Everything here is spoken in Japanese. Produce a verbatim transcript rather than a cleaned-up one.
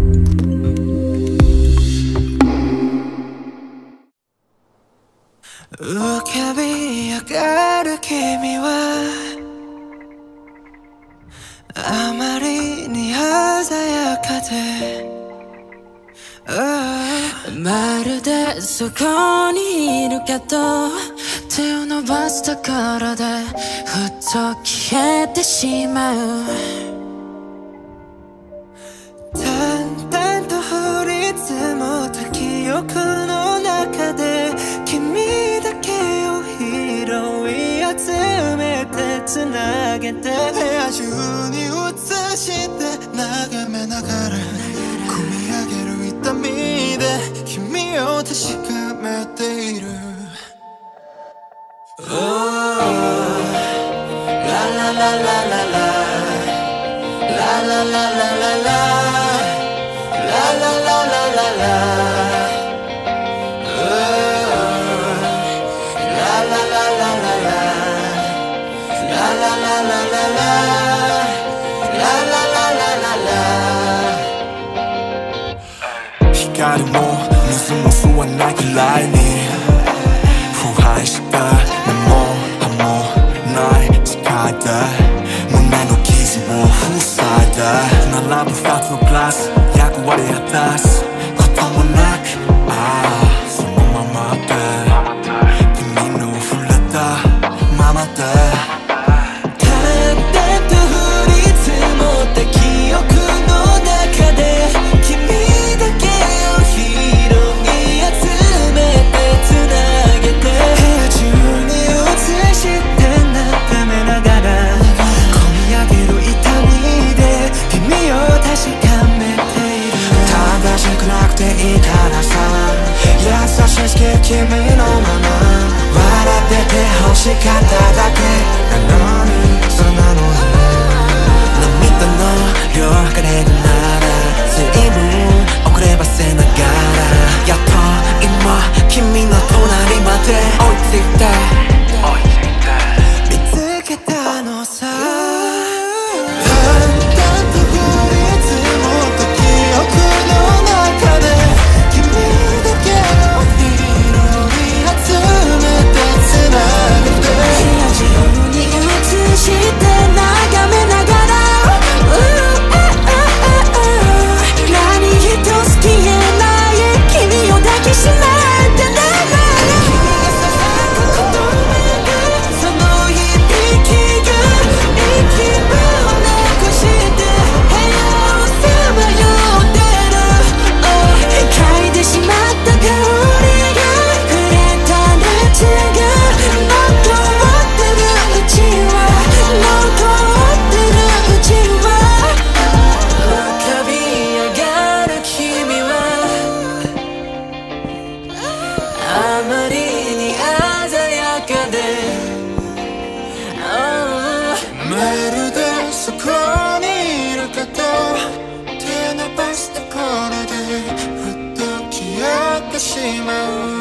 浮かび上がる君はあまりに鮮やかで、まるでそこにいるけど手を伸ばすところでふっと消えてしまう。淡々と降り積もった記憶の中で君だけを拾い集めてつなげて、部屋中に映して眺めながら込み上げる痛みで君を確かめている。Oh, la la la la la la la la la la la la la la la la la la. Oh, la la la la la la la la la la la la la la la la la. 光も水も吸わないくらいに腐敗した根も葉もない世界で胸の傷を塞いで並ぶ二つのグラス役割果たすこともなく、ああそのままで君の触れたままで君のまま笑ってて欲しかっただけなのに、そんなの涙の量がれるなら随分遅ればせながらやっと今君の隣まで追いついて見つけたのさ。まるでそこにいるけど手伸ばすところでふっと消えてしまう。